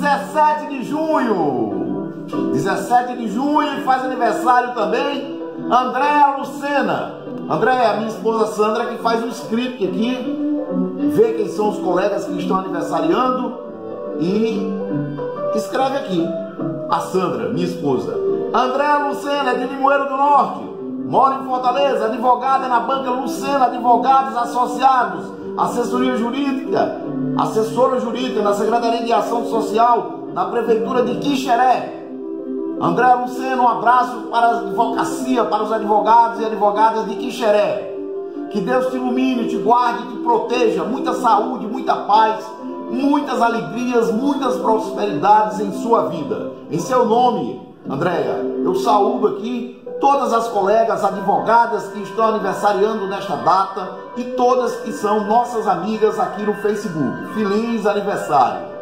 17 de junho. 17 de junho faz aniversário também Andréa Lucena. Andréa, minha esposa Sandra, que faz um script aqui, vê quem são os colegas que estão aniversariando e escreve aqui. A Sandra, minha esposa. Andréa Lucena, de Limoeiro do Norte, mora em Fortaleza, advogada na banca Lucena Advogados Associados, assessora jurídica na Secretaria de Ação Social, na Prefeitura de Quixeré. Andréa Lucena, um abraço para a advocacia, para os advogados e advogadas de Quixeré. Que Deus te ilumine, te guarde, te proteja, muita saúde, muita paz, muitas alegrias, muitas prosperidades em sua vida. Em seu nome, Andréa, eu saúdo aqui todas as colegas advogadas que estão aniversariando nesta data e todas que são nossas amigas aqui no Facebook. Feliz aniversário!